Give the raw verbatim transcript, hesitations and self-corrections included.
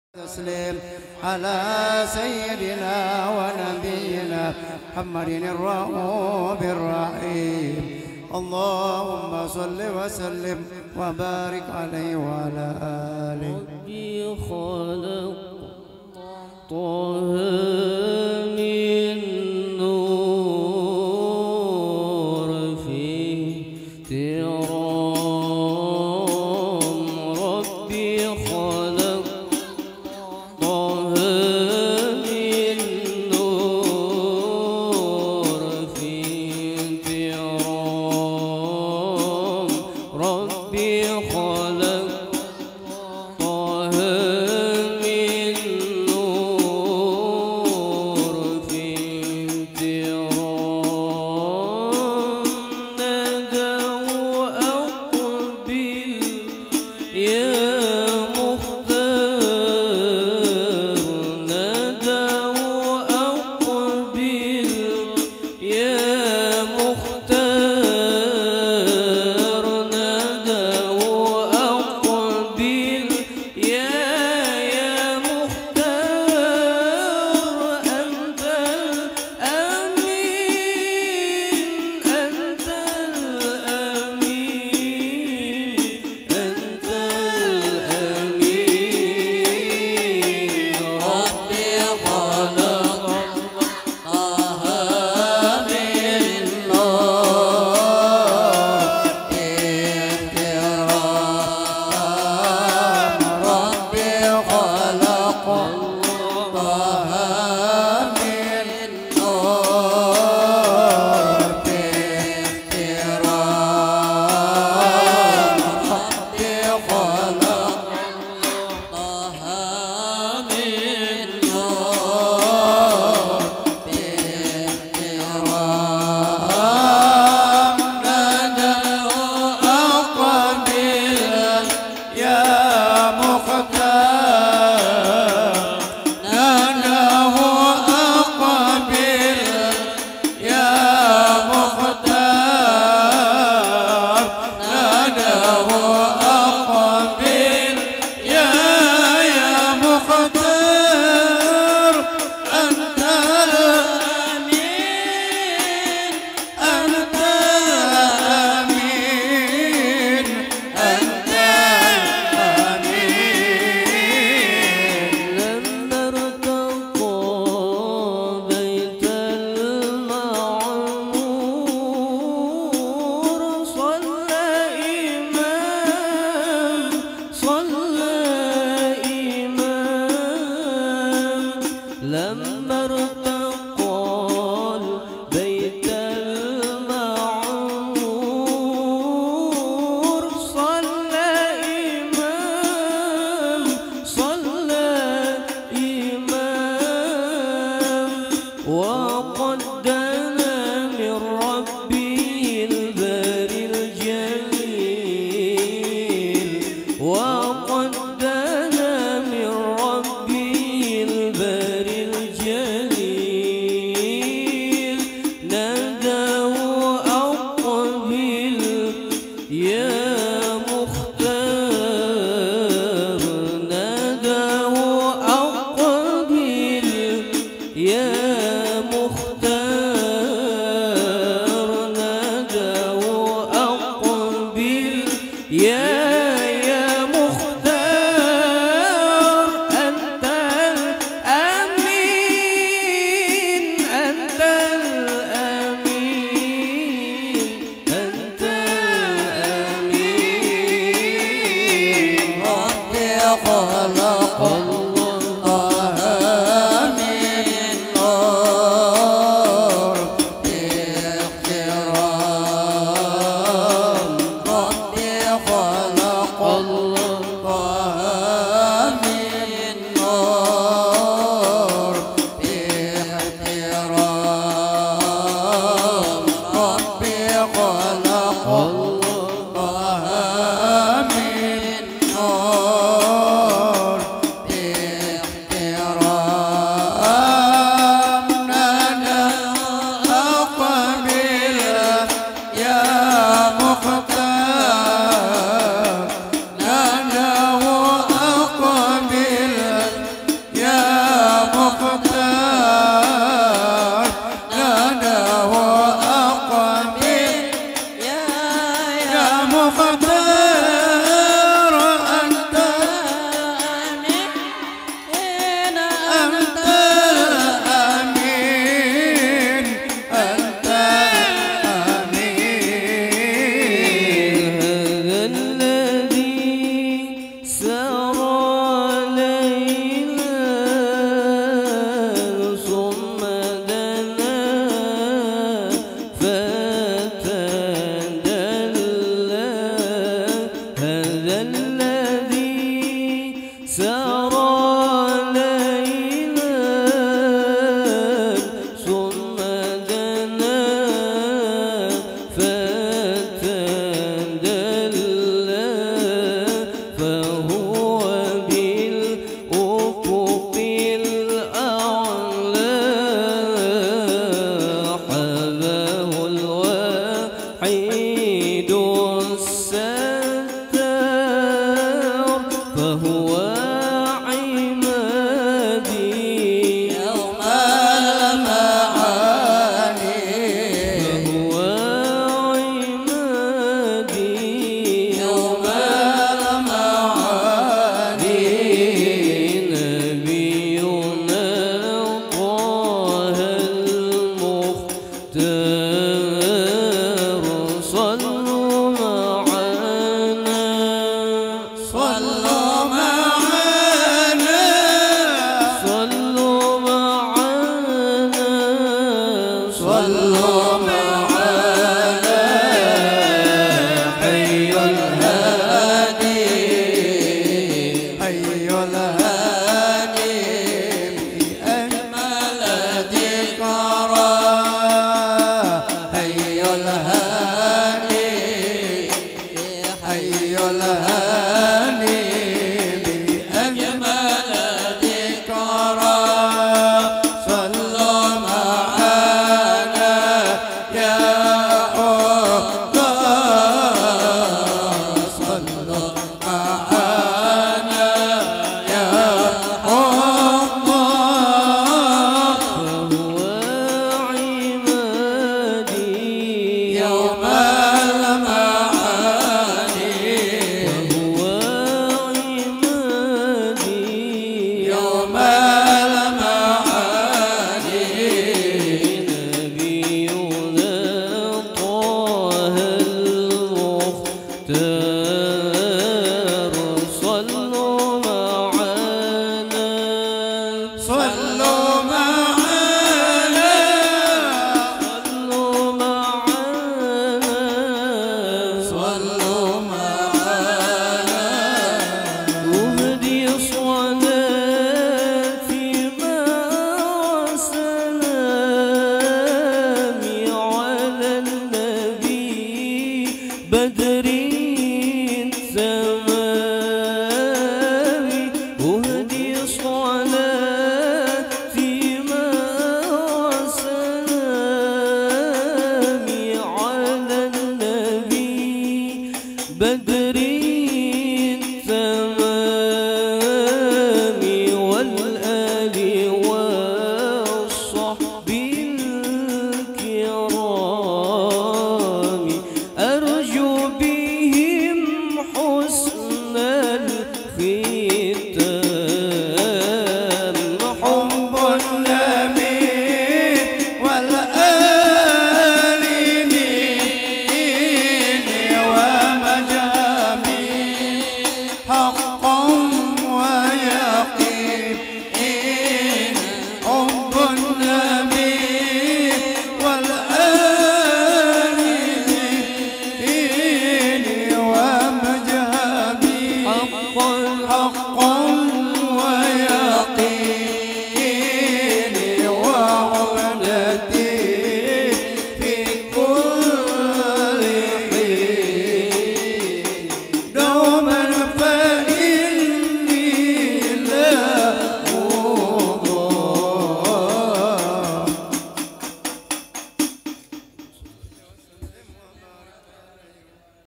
تسليم على سيدنا ونبينا محمد الرؤوف الرحيم. اللهم صل وسلم وبارك عليه وعلى آله. ربي خلق طه من نور في ترام. ربي خلق طه من نور في ترام. ربي خلق طه من نور في ترام. ندعو أقبل يا مختار. ندعو أقبل يا مختار. ندعو أقبل يا يا مختار. أنت الأمين أنت الأمين أنت الأمين. ربي خلق طه من نور احترام. ربي خلق طه من نور احترام. ربي خلق طه من نور احترام. ندعو أقبل يا مختار. ندعو أقبل يا مختار. ندعو أقبل يا يا مختار. أنت الأمين أنت الأمين أنت الأمين. لما ارتقى بيت المعمور صلى إمام صلى إمام صلوا معنا صلوا معنا صلوا معنا وهدي صلاتي مع سلامي على النبي بدري تمامي وهدي صلاتي